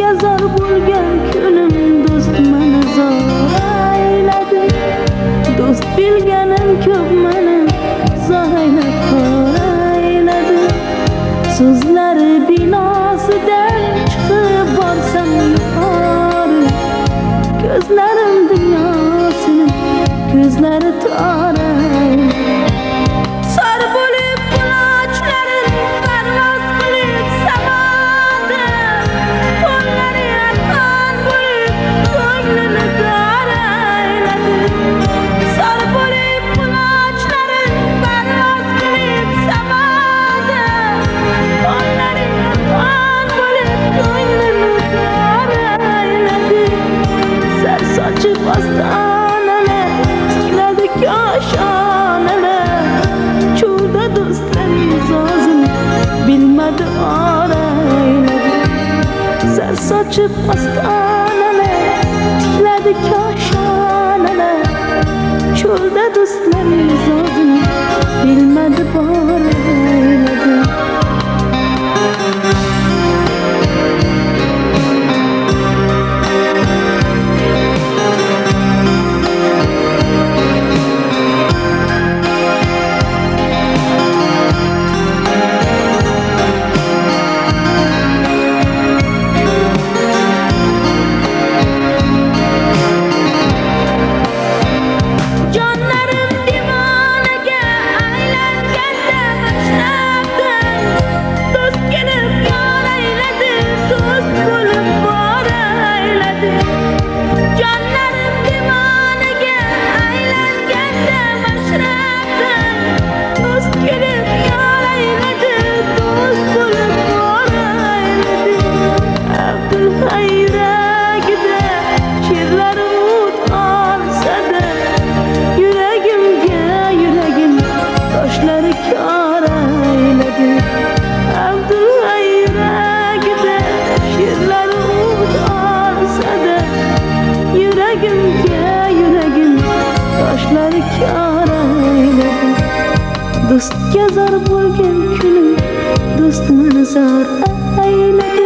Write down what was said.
zor bo'lgan kunim do'st meni zor ayladi. Do'st bilganim ko'p meni zor aylab xor ayladi. So'zlari binosidan chiqib borsam yuqori, ko'zlarim dunyosini ko'zlari tor ayladi. Sar bo'lib qulochlarım parvoz qilib samoda, qo'llari arqon bo'lib ko'nglini dor ayladi. Sar bo'lib qulochlarım parvoz qilib samoda, qo'llari arqon bo'lib ko'nglini dor ayladi. Sar sochib ostonalar tikladi koshonalar, cho'lda do'stlarimiz ozim bilmadi or ayladi. Sar sochib ostonalar tikladi koshonalar, cho'lda do'stlarimiz ozim bilmadi bor ayladi. Jonlarim devonaga aylanganda mashrabdan, do'st kelib yor ayladi, do'st bo'lib bor ayladi. Jonlarim devonaga aylanganda mashrabdan, do'st kelib yor ayladi, do'st bo'lib bor ayladi. Abdulla yuragida she'rlarim o't olsa-da, yuragimga yuragim toshlari kor ayladi. Abdulla yuragida she'rlari o't olsa-da, yuragimga yuragim toshlari kor ayladi. Do'stga zor bo'lgan kunim do'st meni zor ayladi.